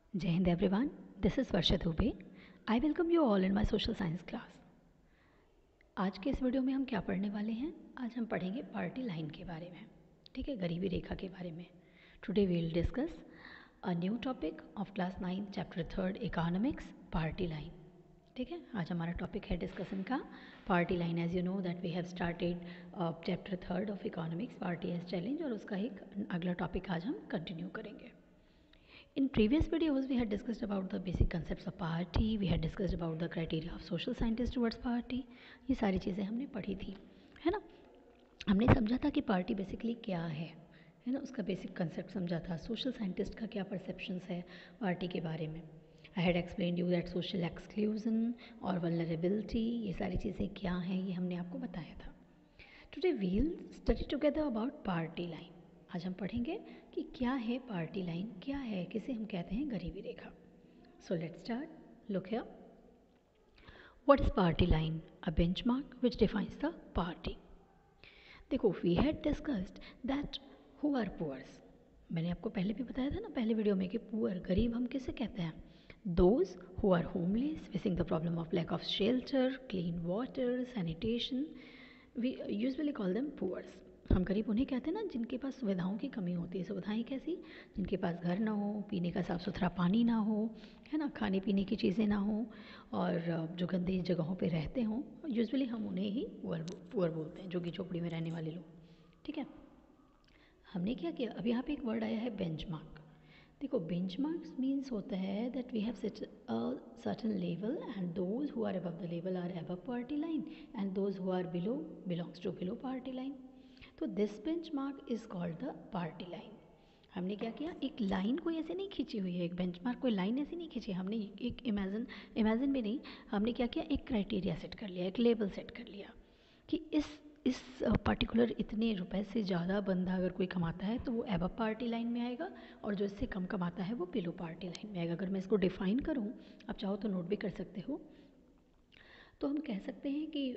Jai Hind everyone, this is Varsha Dubey. I welcome you all in my social science class. आज के इस video में हम क्या पढ़ने वाले हैं? आज हम पढ़ेंगे पार्टी लाइन के बारे में, ठीक है, गरीबी रेखा के बारे में. Today we will discuss a new topic of class 9 chapter 3 economics, poverty line. ठीक है, आज हमारा टॉपिक है डिस्कशन का poverty line. As you know that we have started chapter 3 of economics, poverty as challenge, और उसका एक अगला टॉपिक आज हम कंटिन्यू करेंगे. In previous videos, we had discussed about the basic concepts of party. We had discussed about the criteria of social scientists towards party. ये सारी चीज़ें हमने पढ़ी थी, है ना. हमने समझा था कि पार्टी बेसिकली क्या है ना, उसका बेसिक कंसेप्ट समझा था. सोशल साइंटिस्ट का क्या परसेप्शंस है पार्टी के बारे में. I had explain you that social exclusion और वल्नरेबिलिटी, ये सारी चीज़ें क्या हैं, ये हमने आपको बताया था. Today we will study together about poverty line. आज हम पढ़ेंगे कि क्या है पार्टी लाइन, क्या है, किसे हम कहते हैं गरीबी रेखा. So let's start. Look here. What is poverty line? A benchmark which defines the poverty. देखो, we had discussed that who are poors. मैंने आपको पहले भी बताया था ना, पहले वीडियो में, कि पुअर, गरीब, हम किसे कहते हैं? Those who are homeless, facing the problem of lack of shelter, clean water, sanitation, we usually call them poors. हम गरीब उन्हें कहते हैं ना जिनके पास सुविधाओं की कमी होती है. सुविधाएं कैसी? जिनके पास घर ना हो, पीने का साफ़ सुथरा पानी ना हो, है ना, खाने पीने की चीज़ें ना हो, और जो गंदी जगहों पे रहते हों. यूजुअली हम उन्हें ही पुअर बोलते हैं, झुग्गी झोपड़ी में रहने वाले लोग. ठीक है. हमने क्या किया, अब यहाँ पे एक वर्ड आया है बेंचमार्क. देखो, बेंचमार्क्स मीन्स होता है that we have set a certain level and those who are above the level are above poverty line and those who are below belongs to below poverty line. तो this benchmark is called the poverty line. हमने क्या किया, एक line कोई ऐसे नहीं खींची हुई है, एक बेंचमार्क कोई लाइन ऐसे नहीं खींची. हमने एक इमेजिन भी नहीं, हमने क्या किया, एक क्राइटेरिया सेट कर लिया, एक लेवल सेट कर लिया कि इस पर्टिकुलर इतने रुपए से ज़्यादा बंदा अगर कोई कमाता है तो वो एबव पार्टी लाइन में आएगा, और जो इससे कम कमाता है वो बिलो पार्टी लाइन में आएगा. अगर मैं इसको डिफ़ाइन करूँ, आप चाहो तो नोट भी कर सकते हो, तो हम कह सकते हैं कि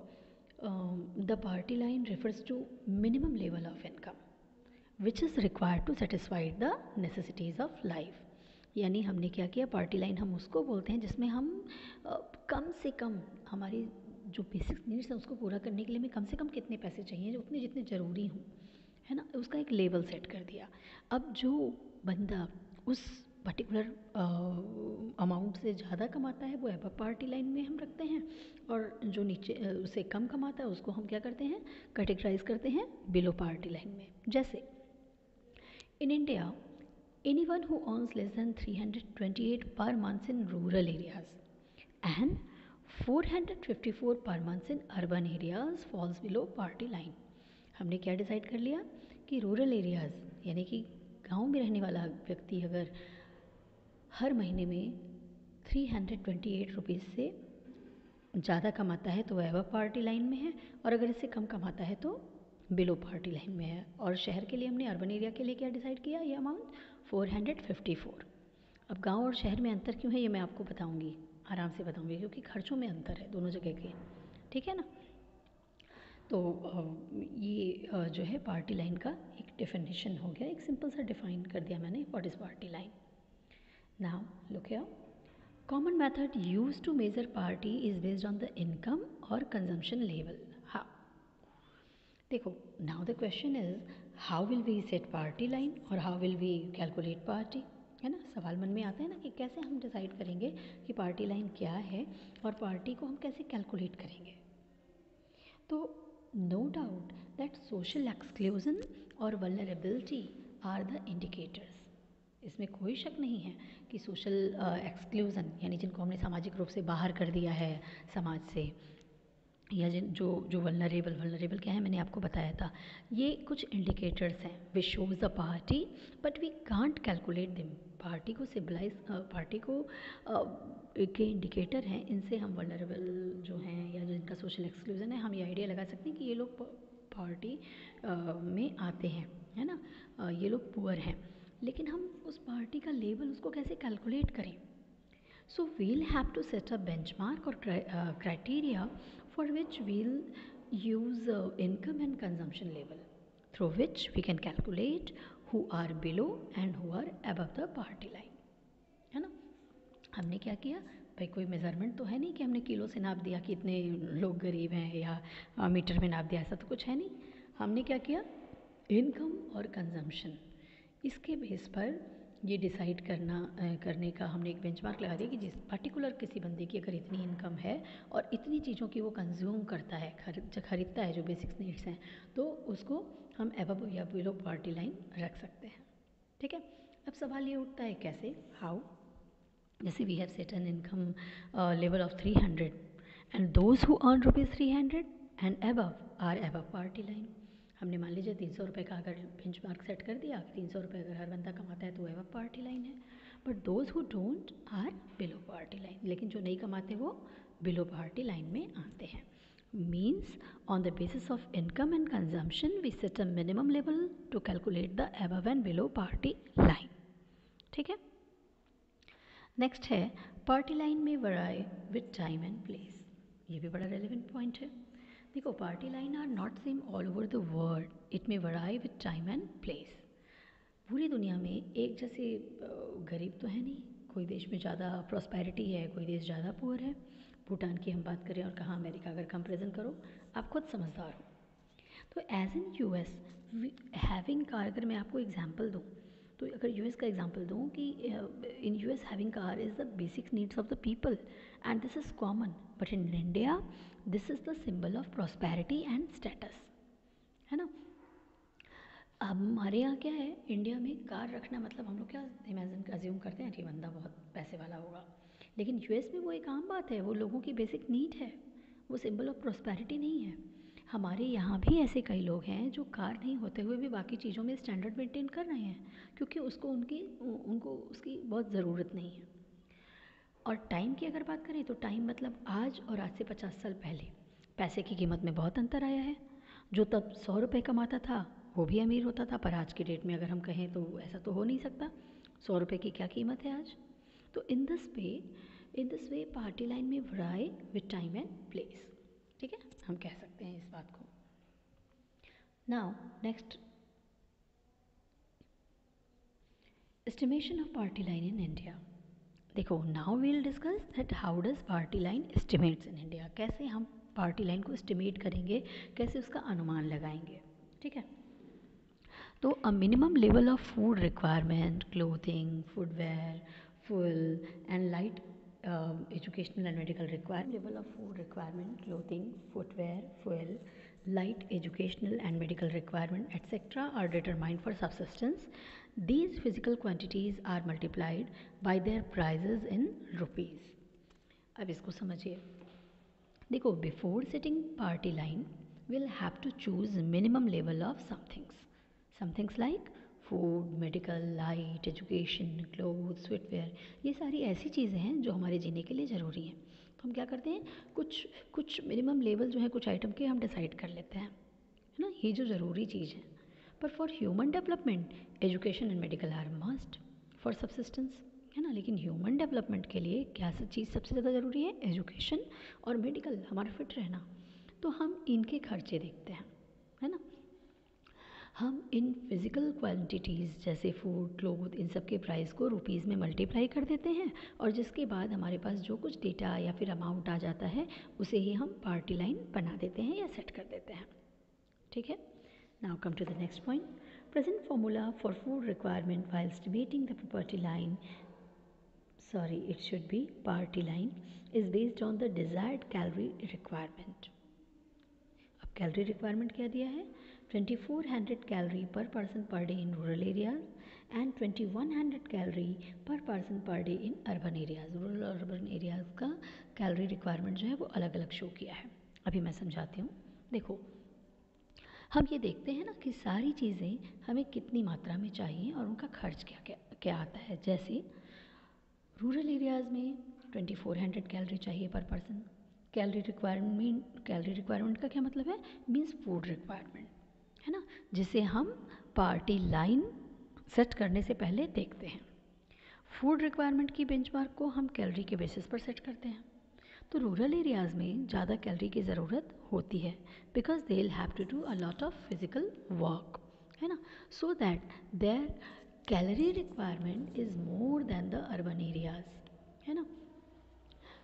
the party line refers to minimum level of income which is required to satisfy the necessities of life. यानी हमने क्या किया, पार्टी लाइन हम उसको बोलते हैं जिसमें हम कम से कम हमारी जो बेसिक नीड्स हैं उसको पूरा करने के लिए हमें कम से कम कितने पैसे चाहिए, उतने जितने ज़रूरी हों, है ना, उसका एक लेवल सेट कर दिया. अब जो बंदा उस पर्टिकुलर अमाउंट से ज़्यादा कमाता है वो एबव पार्टी लाइन में हम रखते हैं, और जो नीचे उससे कम कमाता है उसको हम क्या करते हैं, कैटेगराइज करते हैं बिलो पार्टी लाइन में. जैसे in India, anyone who earns less than 328 per month in rural areas and 454 per month in urban areas falls below party line. हमने क्या डिसाइड कर लिया कि रूरल एरियाज़ यानी कि गांव में रहने वाला व्यक्ति अगर हर महीने में 328 रुपीज़ से ज़्यादा कमाता है तो वह एबव पार्टी लाइन में है, और अगर इससे कम कमाता है तो बिलो पार्टी लाइन में है. और शहर के लिए हमने, अर्बन एरिया के लिए क्या डिसाइड किया, ये अमाउंट 454. अब गांव और शहर में अंतर क्यों है ये मैं आपको बताऊंगी, आराम से बताऊंगी, क्योंकि खर्चों में अंतर है दोनों जगह के. ठीक है ना. तो ये जो है पार्टी लाइन का एक डेफिनेशन हो गया, एक सिंपल सा डिफाइन कर दिया मैंने, what is poverty line. Now look here. Common method used to measure party is based on the income or consumption level. How? देखो, now the question is how will we set party line or how will we calculate party, है ना. सवाल मन में आता है ना कि कैसे हम डिसाइड करेंगे कि पार्टी लाइन क्या है और पार्टी को हम कैसे कैलकुलेट करेंगे. तो no doubt that social exclusion और वल्नरेबिलिटी आर द इंडिकेटर्स. इसमें कोई शक नहीं है कि सोशल एक्सक्लूज़न यानी जिनको हमने सामाजिक रूप से बाहर कर दिया है समाज से, या जिन जो जो वल्नरेबल क्या है मैंने आपको बताया था, ये कुछ इंडिकेटर्स हैं which shows a poverty but we can't calculate them. Poverty को सिम्बलाइज, पार्टी को के इंडिकेटर हैं, इनसे हम वल्नरेबल जो हैं या जिनका सोशल एक्सक्लूजन है, हम ये आइडिया लगा सकते हैं कि ये लोग पार्टी में आते हैं, है ना, ये लोग पुअर हैं. लेकिन हम उस पार्टी का लेवल उसको कैसे कैलकुलेट करें. So we'll have to set a benchmark और criteria for which we'll use income and consumption level through which we can calculate who are below and who are above the poverty line. हमने क्या किया भाई, कोई measurement तो है नहीं कि हमने किलो से नाप दिया कि इतने लोग गरीब हैं, या मीटर में नाप दिया, ऐसा तो कुछ है नहीं। हमने क्या किया, इनकम और कंजम्पशन, इसके बेस पर ये डिसाइड करने का हमने एक बेंचमार्क लगा दिया कि जिस पार्टिकुलर किसी बंदे की अगर इतनी इनकम है और इतनी चीज़ों की वो कंज्यूम करता है, खरीदता है, जो बेसिक्स नीड्स हैं, तो उसको हम एबव या बिलो पॉवर्टी लाइन रख सकते हैं। ठीक है, अब सवाल ये उठता है कैसे, हाउ। जैसे we have set an income level of 300 and those who earn ₹300 and above are above poverty line. हमने मान लीजिए 300 रुपये का अगर बेंचमार्क सेट कर दिया, 300 रुपये अगर हर बंदा कमाता है तो एबव पॉवर्टी लाइन है, but those who don't are below poverty line, लेकिन जो नहीं कमाते वो बिलो पॉवर्टी लाइन में आते हैं। Means on the basis of income and consumption we set a minimum level to calculate the above and below poverty line। ठीक है, नेक्स्ट है पार्टी लाइन में vary with time and place. ये भी बड़ा रेलिवेंट पॉइंट है। देखो, poverty line are not same all over the world, it में vary with time and place. पूरी दुनिया में एक जैसे गरीब तो है नहीं, कोई देश में ज़्यादा प्रॉस्पेरिटी है, कोई देश ज़्यादा पुअर है। भूटान की हम बात करें और कहाँ अमेरिका अगर कंपेरिजन करो, आप खुद समझदार हो। तो as in US having car, अगर मैं आपको एग्जांपल दूँ, तो अगर यूएस का एग्जांपल दूँ कि in US having car is the basic needs of the people and this is common, but in India this is the symbol of prosperity and status, है ना। अब हमारे यहाँ क्या है, इंडिया में कार रखना मतलब हम लोग क्या इमेजिन अज्यूम करते हैं कि बंदा बहुत पैसे वाला होगा, लेकिन यूएस में वो एक आम बात है, वो लोगों की बेसिक नीड है, वो सिंबल ऑफ प्रॉस्पेरिटी नहीं है। हमारे यहाँ भी ऐसे कई लोग हैं जो कार नहीं होते हुए भी बाकी चीज़ों में स्टैंडर्ड मेंटेन कर रहे हैं, क्योंकि उनको उसकी बहुत ज़रूरत नहीं है। और टाइम की अगर बात करें तो टाइम मतलब आज और आज से 50 साल पहले पैसे की कीमत में बहुत अंतर आया है। जो तब 100 रुपये कमाता था वो भी अमीर होता था, पर आज की डेट में अगर हम कहें तो ऐसा तो हो नहीं सकता। 100 रुपये की क्या कीमत है आज। तो in this way poverty line में vary with time and place. ठीक है, हम कह सकते हैं इस बात को। Now next, estimation of poverty line in India. देखो, now we'll discuss that how does poverty line estimates in India. कैसे हम पार्टी लाइन को एस्टिमेट करेंगे, कैसे उसका अनुमान लगाएंगे। ठीक है, तो a minimum level of food requirement, clothing, footwear, fuel and light educational and medical requirement. Level of food requirement, clothing, footwear, fuel, light educational and medical requirement, etc. are determined for subsistence. These physical quantities are multiplied by their prices in rupees. अब इसको समझिए। देखो, before setting poverty line we'll have to choose minimum level of some things like food, medical, light, education, clothes, footwear, ये सारी ऐसी चीज़ें हैं जो हमारे जीने के लिए ज़रूरी हैं। तो हम क्या करते हैं, कुछ मिनिमम लेवल जो है कुछ आइटम के हम डिसाइड कर लेते हैं, है ना, ये जो ज़रूरी चीज़ है। पर for human development education and medical are must for subsistence, है ना। लेकिन ह्यूमन डेवलपमेंट के लिए क्या चीज़ सबसे ज़्यादा ज़रूरी है, एजुकेशन और मेडिकल, हमारा फिट रहना। तो हम इनके खर्चे देखते हैं, है ना। हम इन फिज़िकल क्वांटिटीज़ जैसे फूड, क्लोथ, इन सब के प्राइस को रुपीज़ में मल्टीप्लाई कर देते हैं, और जिसके बाद हमारे पास जो कुछ डेटा या फिर अमाउंट आ जाता है उसे ही हम पार्टी लाइन बना देते हैं या सेट कर देते हैं। ठीक है, now come to the next point. Present formula for food requirement while estimating the poverty line, it should be party line, is based on the desired calorie requirement. अब कैलोरी रिक्वायरमेंट क्या दिया है, 2400 calorie per person per day in rural areas and 2100 calorie per person per day in urban areas. Rural और urban areas का calorie requirement जो है वो अलग अलग शो किया है। अभी मैं समझाती हूँ। देखो, हम ये देखते हैं ना कि सारी चीज़ें हमें कितनी मात्रा में चाहिए और उनका खर्च क्या आता है। जैसे रूरल एरियाज़ में 2400 कैलोरी चाहिए पर पर्सन। कैलोरी रिक्वायरमेंट का क्या मतलब है, मीन्स फूड रिक्वायरमेंट, है ना, जिसे हम पार्टी लाइन सेट करने से पहले देखते हैं। फूड रिक्वायरमेंट की बेंचमार्क को हम कैलोरी के बेसिस पर सेट करते हैं। तो रूरल एरियाज़ में ज़्यादा कैलोरी की ज़रूरत होती है because they will have to do a lot of physical work, है ना, so that their calorie requirement is more than the urban areas, है ना।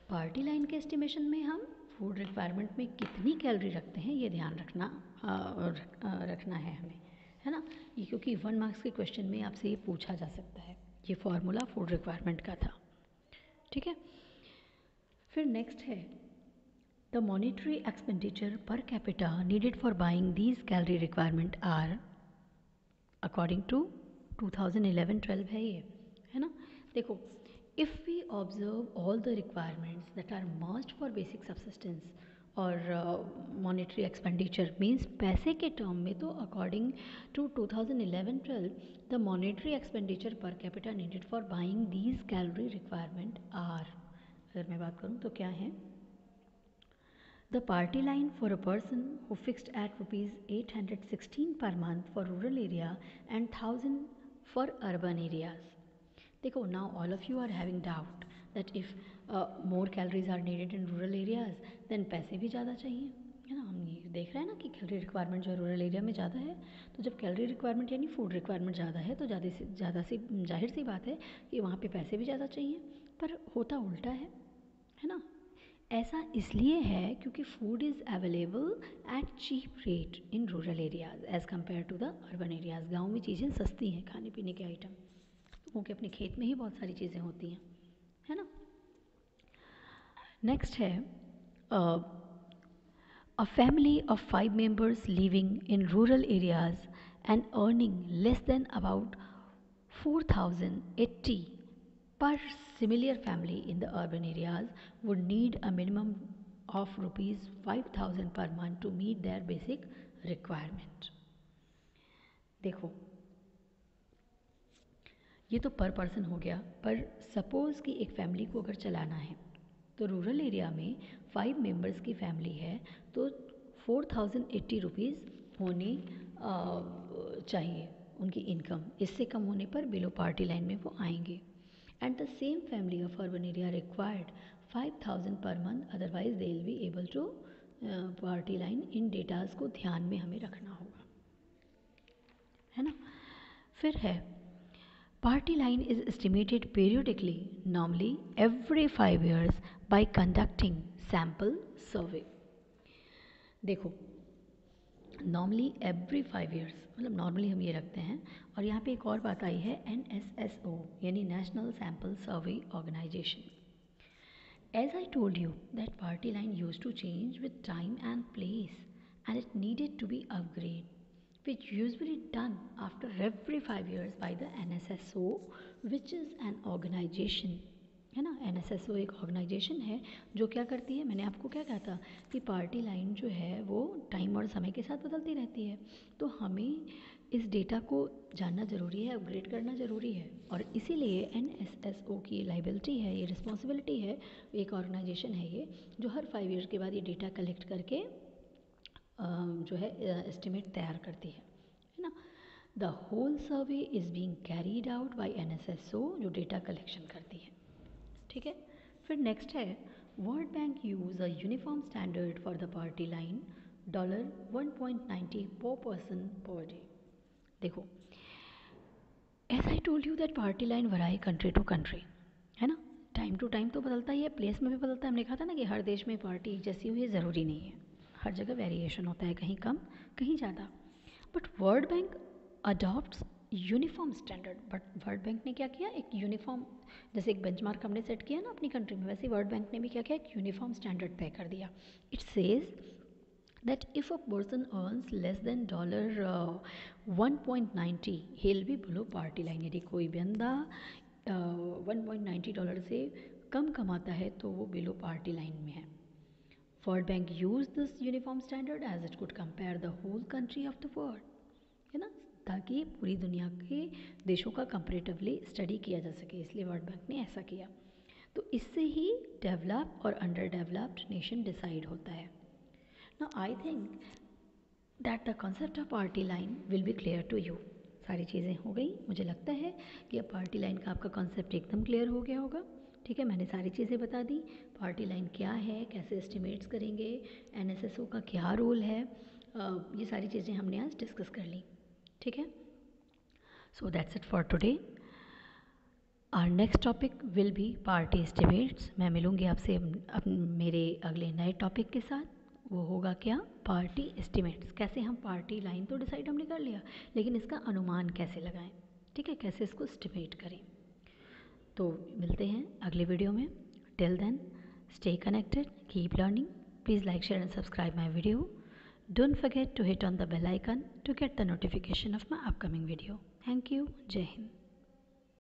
पार्टी लाइन के एस्टिमेशन में हम फूड रिक्वायरमेंट में कितनी कैलोरी रखते हैं ये ध्यान रखना है हमें, है ना। ये क्योंकि 1 मार्क्स के क्वेश्चन में आपसे ये पूछा जा सकता है। ये फॉर्मूला फूड रिक्वायरमेंट का था, ठीक है। फिर नेक्स्ट है the monetary expenditure per capita needed for buying these calorie requirement are according to 2011-12 है ये, है ना। देखो, if we observe all the requirements that are must for basic subsistence और मॉनेटरी एक्सपेंडिचर मीन्स पैसे के टर्म में, तो according to 2011-12 the monetary expenditure per capita needed for buying these calorie requirement are, अगर मैं बात करूँ तो क्या है, the party line for a person who fixed at rupees 816 per month for rural area and 1000 for urban areas. देखो, now all of you are having doubt that if more calories are needed in rural areas then पैसे भी ज़्यादा चाहिए, है ना। हम ये देख रहे हैं ना कि कैलोरी रिक्वायरमेंट जो है रूरल एरिया में ज़्यादा है, तो जब कैलोरी रिक्वायरमेंट यानी फूड रिक्वायरमेंट ज़्यादा है तो ज़्यादा सी जाहिर सी बात है कि वहाँ पे पैसे भी ज़्यादा चाहिए। पर होता उल्टा है ना। ऐसा इसलिए है क्योंकि food is available at cheap rate in rural areas as compare to the urban areas. गाँव में चीज़ें सस्ती हैं, खाने पीने के आइटम, क्योंकि अपने खेत में ही बहुत सारी चीज़ें होती हैं, है ना। नेक्स्ट है a family of 5 members living in rural areas and earning less than about 4,080 per similar family in the urban areas would need a minimum of rupees 5,000 per month to meet their basic requirement. देखो, ये तो पर person हो गया, पर suppose कि एक family को अगर चलाना है तो रूरल एरिया में 5 मेंबर्स की फैमिली है तो 4,080 रुपीज़ होनी चाहिए उनकी इनकम। इससे कम होने पर बिलो पार्टी लाइन में वो आएंगे। And the same family of urban area required 5,000 per month, otherwise they will be able to poverty line. इन डेटाज को ध्यान में हमें रखना होगा, है ना। फिर है party line is estimated periodically, normally every 5 years by conducting sample survey. देखो, नॉर्मली एवरी 5 years, मतलब नॉर्मली हम ये रखते हैं। और यहाँ पे एक और बात आई है NSSO यानी National Sample Survey Organisation. As I told you that party line used to change with time and place and it needed to be upgraded, which usually done after every 5 years by the NSSO, which is an organization, है ना। NSSO एक organisation है जो क्या करती है, मैंने आपको क्या कहा था कि पार्टी लाइन जो है वो टाइम और समय के साथ बदलती रहती है, तो हमें इस डेटा को जानना ज़रूरी है, अपग्रेड करना ज़रूरी है। और इसीलिए NSSO की लाइबिलिटी है, ये रिस्पॉन्सिबिलिटी है, एक ऑर्गेनाइजेशन है ये जो हर 5 years के बाद ये डेटा कलेक्ट करके जो है एस्टिमेट तैयार करती है ना। The whole survey is being carried out by NSSO जो डेटा कलेक्शन करती है, ठीक है। फिर नेक्स्ट है World Bank use a uniform standard for the poverty line $1.90 per person per day। देखो, as I told you that poverty line vary country to country, है ना। टाइम टू टाइम तो बदलता ही है, प्लेस में भी बदलता है। हमने कहा था ना कि हर देश में पार्टी जैसी हुई ज़रूरी नहीं है, हर जगह वेरिएशन होता है, कहीं कम कहीं ज़्यादा। But World Bank adopts uniform standard. But World Bank ने क्या किया, एक यूनिफॉर्म, जैसे एक बेंचमार्क हमने सेट किया ना अपनी कंट्री में, वैसे वर्ल्ड बैंक ने भी क्या किया, एक यूनिफॉर्म स्टैंडर्ड तय कर दिया। It says that if a person earns less than $1.90 he'll be below party line। यदि कोई बंदा $1.90 से कम कमाता है तो वो बिलो पार्टी लाइन में है। World Bank use this uniform standard as it could compare the whole country of the world, है ना, ताकि पूरी दुनिया के देशों का कंपेरेटिवली स्टडी किया जा सके, इसलिए वर्ल्ड बैंक ने ऐसा किया। तो इससे ही डेवलप और अंडर डेवलप्ड नेशन डिसाइड होता है। Now I think that the concept of party line will be clear to you। सारी चीज़ें हो गई, मुझे लगता है कि अब पार्टी लाइन का आपका कॉन्सेप्ट एकदम क्लियर हो गया होगा, ठीक है। मैंने सारी चीज़ें बता दी, पार्टी लाइन क्या है, कैसे एस्टिमेट्स करेंगे, NSSO का क्या रोल है, ये सारी चीज़ें हमने आज डिस्कस कर ली, ठीक है। So that's it for today. Our next topic will be poverty estimates. मैं मिलूँगी आपसे मेरे अगले नए टॉपिक के साथ। वो होगा क्या? Poverty estimates. कैसे हम पार्टी लाइन तो डिसाइड हमने कर लिया, लेकिन इसका अनुमान कैसे लगाएं, ठीक है, कैसे इसको एस्टिमेट करें। तो मिलते हैं अगले वीडियो में। Till then stay connected, keep learning. Please like, share and subscribe my video. Don't forget to hit on the bell icon to get the notification of my upcoming video. Thank you. Jai Hind.